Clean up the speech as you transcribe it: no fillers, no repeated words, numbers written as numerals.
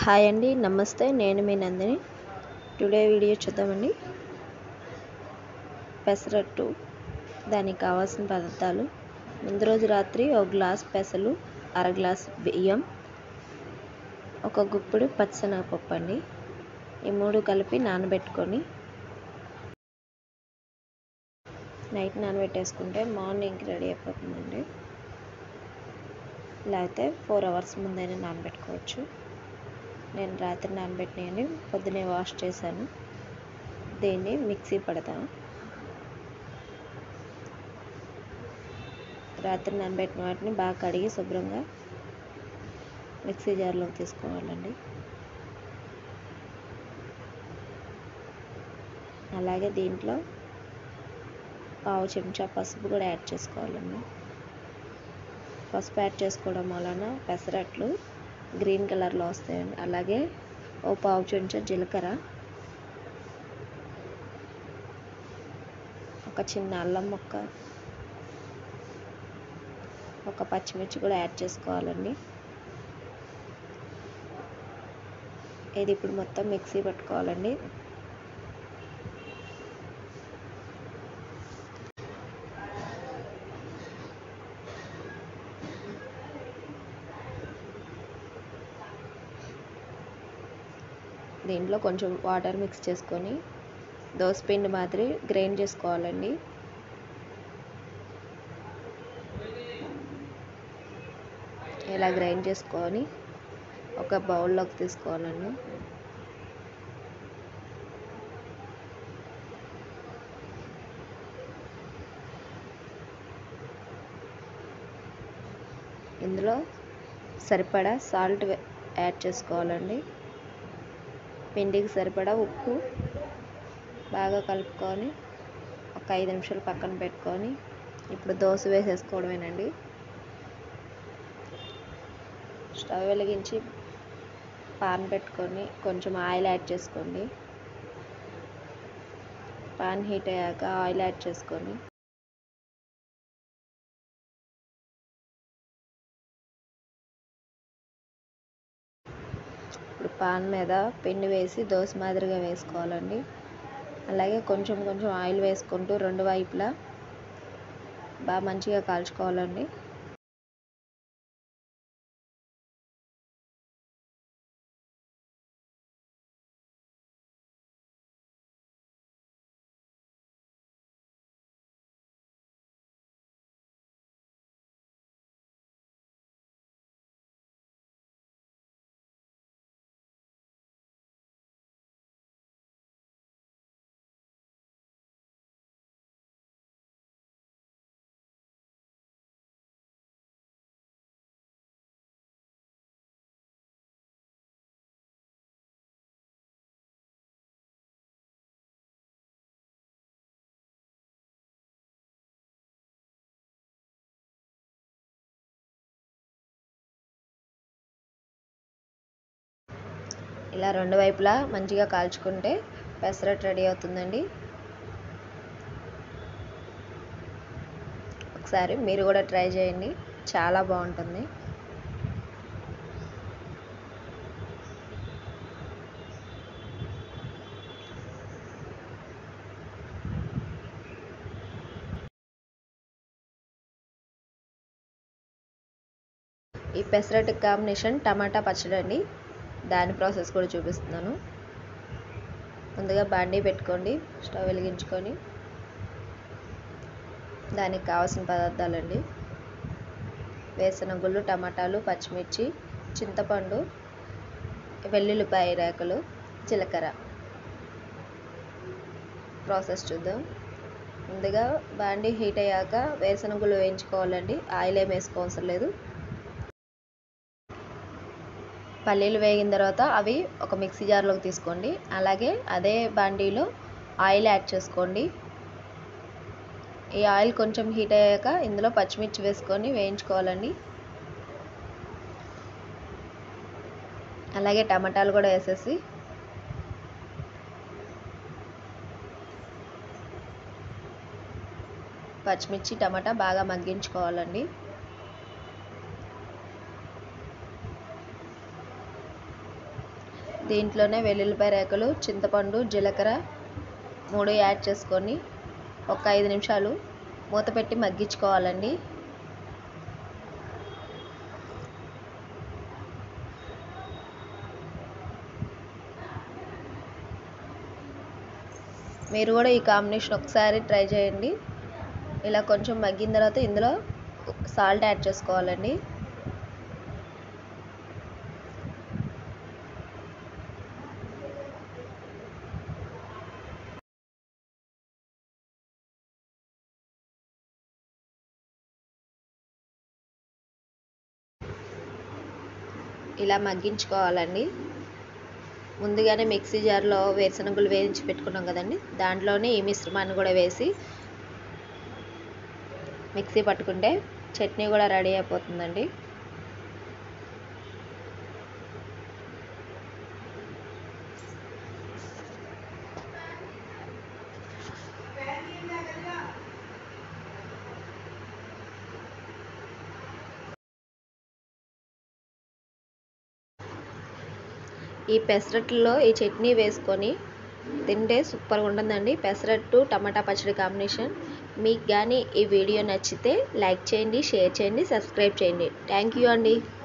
Hi అండి, నమస్తే. నేను మీ నందిని. టుడే వీడియో చూద్దామండి. పెసరట్టు, దానికి కావాల్సిన పదార్థాలు: ముందు రోజు రాత్రి ఒక గ్లాస్ పెసలు, అర గ్లాస్ బియ్యం, ఒక గుప్పెడు పచ్చిశనగపప్పు అండి. ఈ మూడు కలిపి నానబెట్టుకొని నైట్ నానబెట్టేసుకుంటే మార్నింగ్కి రెడీ అయిపోతుందండి. లేకపోతే 4 hours ముందైనా నానబెట్టుకోవచ్చు. నేను రాత్రి నానబెట్టినవి పొద్దునే వాష్ చేశాను. దీన్ని మిక్సీ పడతాం. రాత్రి నానబెట్టిన వాటిని బాగా కడిగి శుభ్రంగా మిక్సీ జార్లోకి తీసుకోవాలండి. అలాగే దీంట్లో పావు చెంచా పసుపు కూడా యాడ్ చేసుకోవాలండి. పసుపు యాడ్ చేసుకోవడం వలన పెసరట్లు గ్రీన్ కలర్లో వస్తాయండి. అలాగే ఓ పావు చెంచా జీలకర్ర, ఒక చిన్న అల్లం ముక్క, ఒక పచ్చిమిర్చి కూడా యాడ్ చేసుకోవాలండి. ఇది ఇప్పుడు మొత్తం మిక్సీ పట్టుకోవాలండి. దీంట్లో కొంచెం వాటర్ మిక్స్ చేసుకొని దోసపిండి మాదిరి గ్రైండ్ చేసుకోవాలండి. ఇలా గ్రైండ్ చేసుకొని ఒక బౌల్లోకి తీసుకోవాలండి. ఇందులో సరిపడా సాల్ట్ యాడ్ చేసుకోవాలండి. పిండికి సరిపడా ఉప్పు బాగా కలుపుకొని ఒక 5 నిమిషాలు పక్కన పెట్టుకొని ఇప్పుడు దోశ వేసేసుకోవడమేనండి. స్టవ్ వెలిగించి పాన్ పెట్టుకొని కొంచెం ఆయిల్ యాడ్ చేసుకోండి. పాన్ హీట్ అయ్యాక ఆయిల్ యాడ్ చేసుకొని ఇప్పుడు పాన్ మీద పిండి వేసి దోశ మాదిరిగా వేసుకోవాలండి. అలాగే కొంచెం కొంచెం ఆయిల్ వేసుకుంటూ రెండు వైపులా బాగా మంచిగా కాల్చుకోవాలండి. ఇలా రెండు వైపులా మంచిగా కాల్చుకుంటే పెసరట్టు రెడీ అవుతుందండి. ఒకసారి మీరు కూడా ట్రై చేయండి, చాలా బాగుంటుంది. ఈ పెసరట్టు కాంబినేషన్ టమాటా పచ్చడి అండి. దాని ప్రాసెస్ కూడా చూపిస్తున్నాను. ముందుగా బాండీ పెట్టుకోండి, స్టవ్ వెలిగించుకొని దానికి కావాల్సిన పదార్థాలండి: వేరుశనగుళ్ళు, టమాటాలు, పచ్చిమిర్చి, చింతపండు, వెల్లుల్లిపాయ రేకలు, జీలకర్ర. ప్రాసెస్ చూద్దాం. ముందుగా బాండీ హీట్ అయ్యాక వేరుశనగుళ్ళు వేయించుకోవాలండి. ఆయిల్ ఏం వేసుకోవసరం లేదు. పల్లీలు వేగిన తర్వాత అవి ఒక మిక్సీ జార్లోకి తీసుకోండి. అలాగే అదే బాండీలో ఆయిల్ యాడ్ చేసుకోండి. ఈ ఆయిల్ కొంచెం హీట్ అయ్యాక ఇందులో పచ్చిమిర్చి వేసుకొని వేయించుకోవాలండి. అలాగే టమాటాలు కూడా వేసేసి పచ్చిమిర్చి టమాటా బాగా మగ్గించుకోవాలండి. దీంట్లోనే వెల్లుల్లిపాయ రేకలు, చింతపండు, జీలకర్ర 3 యాడ్ చేసుకొని ఒక 5 నిమిషాలు మూత పెట్టి మగ్గించుకోవాలండి. మీరు కూడా ఈ కాంబినేషన్ ఒకసారి ట్రై చేయండి. ఇలా కొంచెం మగ్గిన తర్వాత ఇందులో సాల్ట్ యాడ్ చేసుకోవాలండి. ఇలా మగ్గించుకోవాలండి. ముందుగానే మిక్సీ జార్లో వేరుశనగలు వేయించి పెట్టుకున్నాం కదండి, దాంట్లోనే ఈ మిశ్రమాన్ని కూడా వేసి మిక్సీ పట్టుకుంటే చట్నీ కూడా రెడీ అయిపోతుందండి. ఈ పెసరట్లో ఈ చట్నీ వేసుకొని తింటే సూపర్గా ఉంటుందండి. పెసరట్టు టమాటా పచ్చడి కాంబినేషన్. మీకు కానీ ఈ వీడియో నచ్చితే లైక్ చేయండి, షేర్ చేయండి, సబ్స్క్రైబ్ చేయండి. థ్యాంక్ యూ అండి.